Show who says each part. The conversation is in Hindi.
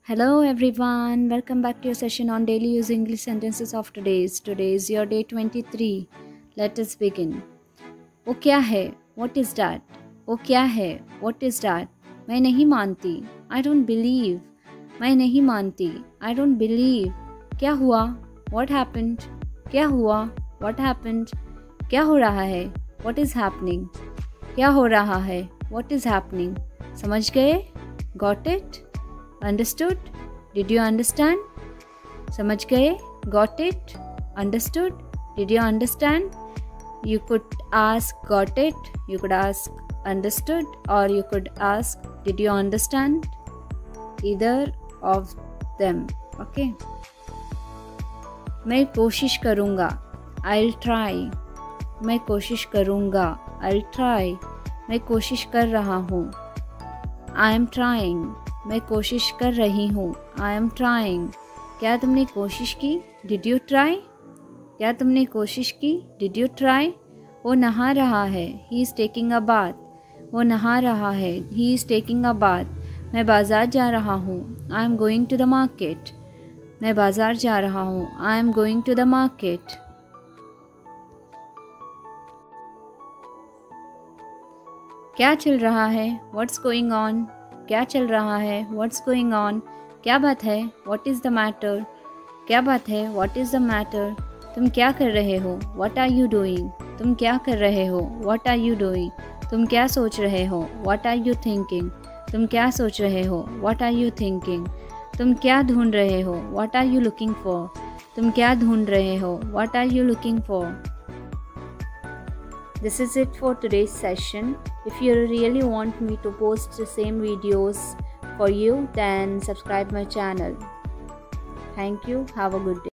Speaker 1: Hello everyone, welcome back to your session on daily use English sentences of today's. Today is your day 23. Let us begin. वो क्या है? What is that? वो क्या है? What is that? मैं नहीं मानती. I don't believe. मैं नहीं मानती. I don't believe. क्या हुआ? What happened? क्या हुआ? What happened? क्या हो रहा है? What is happening? क्या हो रहा है? What is happening? समझ गए? Got it? Understood? Did you understand? समझ गए? Got it? Understood? Did you understand? You could ask got it, you could ask understood, or you could ask did you understand? Either of them. Okay? मैं कोशिश करूँगा. I'll try. मैं कोशिश करूँगा. I'll try. मैं कोशिश कर रहा हूँ. I am trying. मैं कोशिश कर रही हूँ. I am trying. क्या तुमने कोशिश की? Did you try? क्या तुमने कोशिश की? Did you try? वो नहा रहा है. He is taking a bath. वो नहा रहा है. He is taking a bath. मैं बाज़ार जा रहा हूँ. I am going to the market. मैं बाज़ार जा रहा हूँ. I am going to the market. क्या चल रहा है? What's going on? क्या चल रहा है? What's going on? क्या बात है? What is the matter? क्या बात है? What is the matter? तुम क्या कर रहे हो? What are you doing? तुम क्या कर रहे हो? What are you doing? तुम क्या सोच रहे हो? What are you thinking? तुम क्या सोच रहे हो? What are you thinking? तुम क्या ढूंढ रहे हो? What are you looking for? तुम क्या ढूंढ रहे हो? What are you looking for? This is it for today's session. If you really want me to post the same videos for you, then subscribe my channel. Thank you. Have a good day.